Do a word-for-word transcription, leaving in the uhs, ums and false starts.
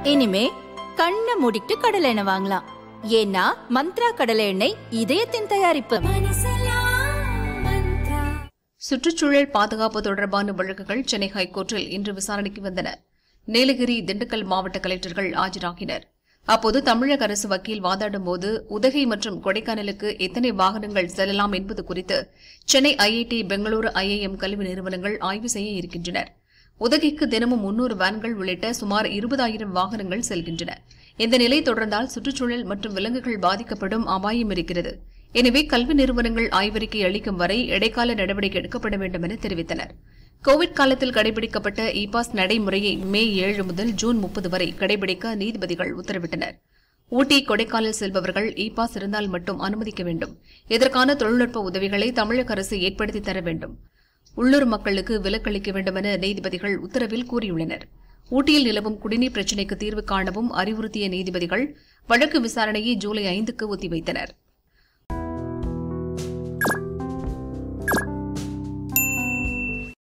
இனிமே கண்ணை மூடிட்டு கடலை எண்ணெய் வாங்கலாம். ஏன்னா மந்த்ரா கடலை எண்ணெய் இதயத்தின் தயாரிப்பு. சுற்றுச்சூழல் பாதுகாப்பு தொடர்பான வழக்குகள் சென்னை ஹைகோர்ட்டில் இன்று விசாரணைக்கு வந்தன. நீலகிரி, திண்டுக்கல் மாவட்ட கலெக்டர்கள் ஆஜராகினர். அப்போது தமிழக அரசு வக்கீல் வாதாடும் போது உதகை மற்றும் கொடைக்கானலுக்கு எத்தனை வாகனங்கள் செல்லலாம் என்பது குறித்து சென்னை ஐஐடி, பெங்களூரு ஐஐஎம் கல்வி நிறுவனங்கள் ஆய்வு செய்ய இருக்கின்றனர். உதகைக்கு தினமும் முன்னூறு வேன்கள் உள்ளிட்ட சுமார் இருபதாயிரம் வாகனங்கள் செல்கின்றன. இந்த நிலை தொடர்ந்தால் சுற்றுச்சூழல் மற்றும் விலங்குகள் பாதிக்கப்படும் அபாயம் இருக்கிறது. எனவே கல்வி நிறுவனங்கள் ஆய்வறிக்கை அளிக்கும் வரை இடைக்கால நடவடிக்கை எடுக்கப்பட வேண்டும் என தெரிவித்தனர். கோவிட் காலத்தில் கடைபிடிக்கப்பட்ட இ பாஸ் நடைமுறையை மே ஏழு முதல் ஜூன் முப்பது வரை கடைபிடிக்க நீதிபதிகள் உத்தரவிட்டனர். ஊட்டி, கொடைக்கானல் செல்பவர்கள் இ பாஸ் இருந்தால் மட்டும் அனுமதிக்க வேண்டும். இதற்கான தொழில்நுட்ப உதவிகளை தமிழக அரசு ஏற்படுத்தி தர வேண்டும். உள்ளூர் மக்களுக்கு விலக்களிக்க வேண்டும் என நீதிபதிகள் உத்தரவில் கூறியுள்ளனர். ஊட்டியில் நிலவும் குடிநீர் பிரச்சினைக்கு தீர்வு காணவும் அறிவுறுத்திய நீதிபதிகள் வழக்கு விசாரணையை ஜூலை ஐந்துக்கு ஒத்திவைத்தனர்.